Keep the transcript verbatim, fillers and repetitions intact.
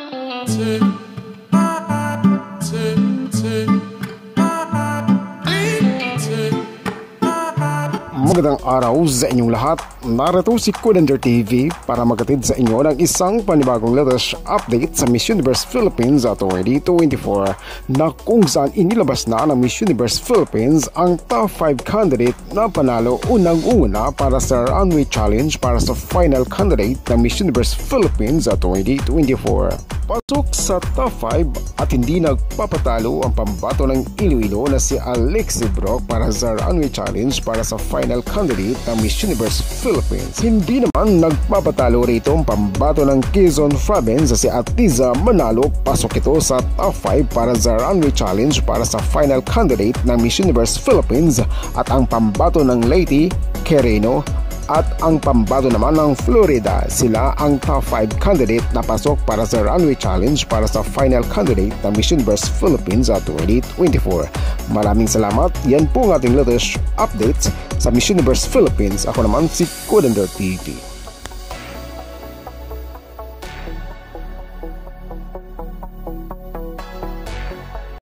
Magandang araw sa inyong lahat. Narito si Kudander T V para magatid sa inyo ng isang panibagong latest update sa Miss Universe Philippines twenty twenty-four na kung saan inilabas na ng Miss Universe Philippines ang top five candidate na panalo unang-una para sa Runway Challenge para sa final candidate ng Miss Universe Philippines twenty twenty-four. Pasok sa top five at hindi nagpapatalo ang pambato ng Iloilo na si Alexie para sa Runway Challenge para sa final candidate ng Miss Universe Philippines. Hindi naman nagpapatalo rito ang pambato ng Quezon Province na si Atiza Manalo. Pasok ito sa top five para sa Runway Challenge para sa final candidate ng Miss Universe Philippines at ang pambato ng Leyte, Quirino at ang pambato naman ng Florida. Sila ang top five candidate na pasok para sa Runway Challenge para sa final candidate ng Miss Universe Philippines twenty twenty-four. Maraming salamat. Yan po ang ating latest updates sa Miss Universe Philippines. Ako naman si Kudander T V.